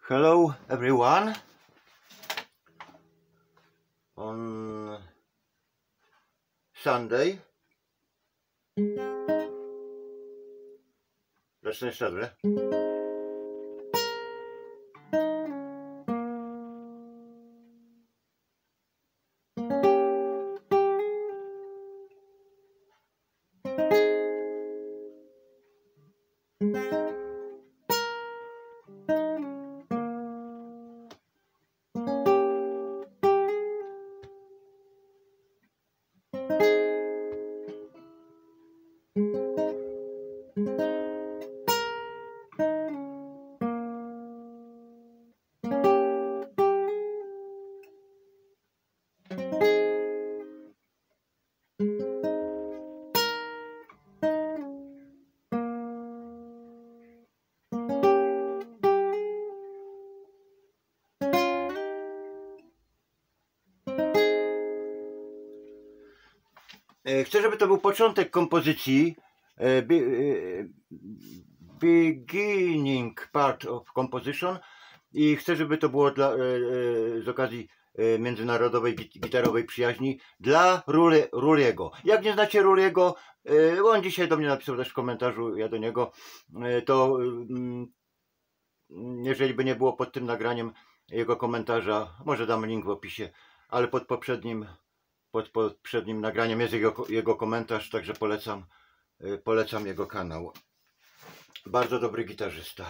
Hello everyone. On Sunday. Zacznę jeszcze raz. Chcę, żeby to był początek kompozycji, beginning part of composition, i chcę, żeby to było z okazji międzynarodowej gitarowej przyjaźni dla Ruliego. Jak nie znacie Ruliego, on dzisiaj do mnie napisał też w komentarzu, ja do niego, to jeżeli by nie było pod tym nagraniem jego komentarza, może dam link w opisie, ale pod poprzednim nagraniem jest jego komentarz, także polecam jego kanał. Bardzo dobry gitarzysta.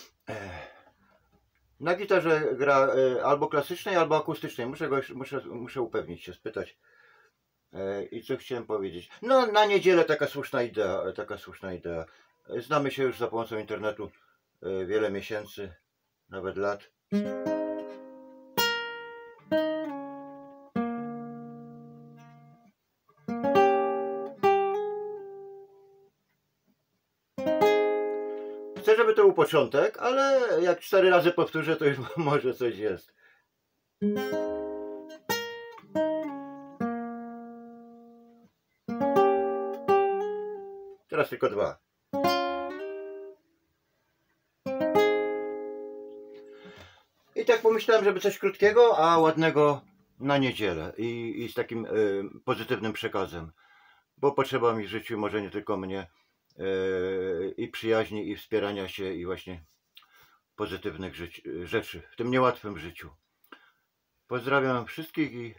Na gitarze gra albo klasycznej, albo akustycznej. Muszę upewnić się, spytać. I co chciałem powiedzieć? No, na niedzielę taka słuszna idea. Znamy się już za pomocą internetu wiele miesięcy, nawet lat. Chcę, żeby to był początek, ale jak 4 razy powtórzę, to już może coś jest. Teraz tylko 2. I tak pomyślałem, żeby coś krótkiego, a ładnego na niedzielę i z takim pozytywnym przekazem. Bo potrzeba mi w życiu, może nie tylko mnie, i przyjaźni, i wspierania się, i właśnie pozytywnych rzeczy w tym niełatwym życiu. Pozdrawiam wszystkich i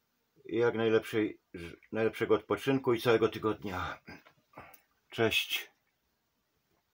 jak najlepszego odpoczynku i całego tygodnia. Cześć.